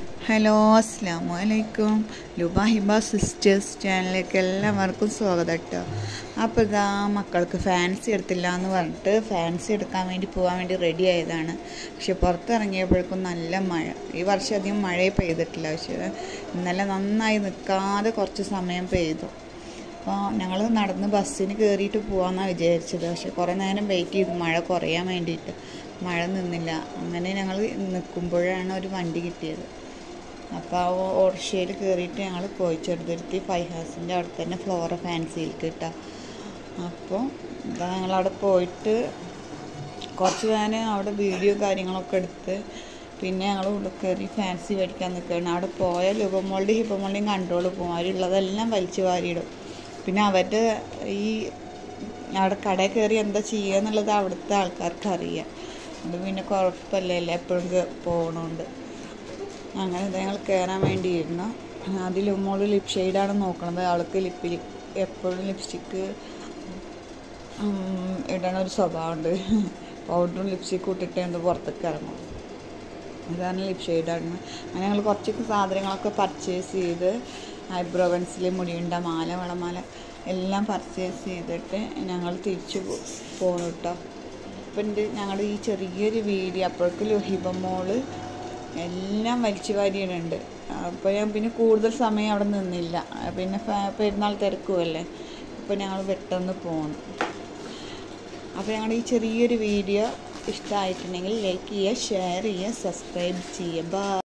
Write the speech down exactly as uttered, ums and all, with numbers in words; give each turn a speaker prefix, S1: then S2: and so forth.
S1: Hello അസ്സലാമു അലൈക്കും. ലുബ Hiba sisters ചാനലിലേക്ക് എല്ലാവർക്കും സ്വാഗതം കേട്ടോ. അപ്പോൾ ഇതാ മക്കൾക്ക് ഫാൻസി എടുത്തില്ല എന്ന് പറഞ്ഞിട്ട് ഫാൻസി എടുക്കാൻ വേണ്ടി പോകാൻ വേണ്ടി റെഡി ആയതാണ്. പക്ഷെ പുറത്തിറങ്ങിയപ്പോഴേക്കും നല്ല മഴ. ഈ വർഷം അധികം മഴയെ പെയ്തിട്ടില്ല, പക്ഷേ ഇന്നലെ നന്നായി നിൽക്കാതെ കുറച്ച് സമയം പെയ്തു. അപ്പോൾ ഞങ്ങൾ നടന്ന് ബസ്സിന് കയറിയിട്ട് പോകാമെന്നാണ് വിചാരിച്ചത്. പക്ഷെ കുറേ നേരം വെയിറ്റ് ചെയ്തു മഴ കുറയാൻ വേണ്ടിയിട്ട്. മഴ നിന്നില്ല. അങ്ങനെ ഞങ്ങൾ നിൽക്കുമ്പോഴാണ് ഒരു വണ്ടി കിട്ടിയത്. അപ്പോൾ ആ ഓട്ടോറിക്ഷയിൽ കയറിയിട്ട് ഞങ്ങൾ പോയി ചെറുതുരുത്തി ഫൈഹാസിൻ്റെ അവിടെ തന്നെ ഫ്ലോറ ഫാൻസിയിലേക്ക് കിട്ടാം. അപ്പോൾ ഇതാ ഞങ്ങളവിടെ പോയിട്ട് കുറച്ച് നേരം അവിടെ വീഡിയോ കാര്യങ്ങളൊക്കെ എടുത്ത് പിന്നെ ഞങ്ങൾ ഉള്ളിൽ കയറി ഫാൻസി മേടിക്കാൻ നിൽക്കുകയാണ്. അവിടെ പോയാൽ ലുബമോളുടെയും ഹിബമോളുടെയും കൺട്രോൾ പോകും. അവരുള്ളതെല്ലാം വലിച്ചു വാരിയിടും. പിന്നെ അവരുടെ ഈ അവിടെ കടയിൽ കയറി എന്താ ചെയ്യുക എന്നുള്ളത് അവിടുത്തെ ആൾക്കാർക്ക് അറിയാം. അത് പിന്നെ കുഴപ്പമില്ലല്ലോ, എപ്പോഴും പോകണോണ്ട്. അങ്ങനെ ഞങ്ങൾ കയറാൻ വേണ്ടിയിരുന്നു. അതിൽ മോള് ലിപ് ഷെയ്ഡാണ് നോക്കണത്. അവൾക്ക് ലിപ്പിൽ എപ്പോഴും ലിപ്സ്റ്റിക്ക് ഇടണ ഒരു സ്വഭാവമുണ്ട്. പൗഡറും ലിപ്സ്റ്റിക്കും ഇട്ടിട്ട് എന്ത് പുറത്തേക്ക് ഇറങ്ങും. അതാണ് ലിപ് ഷെയ്ഡാണ്. അങ്ങനെ ഞങ്ങൾ കുറച്ച് സാധനങ്ങളൊക്കെ പർച്ചേസ് ചെയ്ത് ഐബ്രോ പെൻസിൽ, മുടിയുണ്ട, മാല, വളമാല എല്ലാം പർച്ചേസ് ചെയ്തിട്ട് ഞങ്ങൾ തിരിച്ചു പോകുന്നു കേട്ടോ. അപ്പം എൻ്റെ ഞങ്ങളുടെ ഈ ചെറിയൊരു വീഡിയോ അപ്പോഴേക്കും ഹിബമോള് എല്ലാം വലിച്ചു വാരിയിടുന്നുണ്ട്. അപ്പോൾ ഞാൻ പിന്നെ കൂടുതൽ സമയം അവിടെ നിന്നില്ല. പിന്നെ പെരുന്നാൾ തിരക്കുമല്ലേ, അപ്പോൾ ഞങ്ങൾ പെട്ടെന്ന് പോന്നു. അപ്പോൾ ഞങ്ങളുടെ ഈ ചെറിയൊരു വീഡിയോ ഇഷ്ടമായിട്ടുണ്ടെങ്കിൽ ലൈക്ക് ചെയ്യുക, ഷെയർ ചെയ്യുക, സബ്സ്ക്രൈബ് ചെയ്യുക. ബൈ.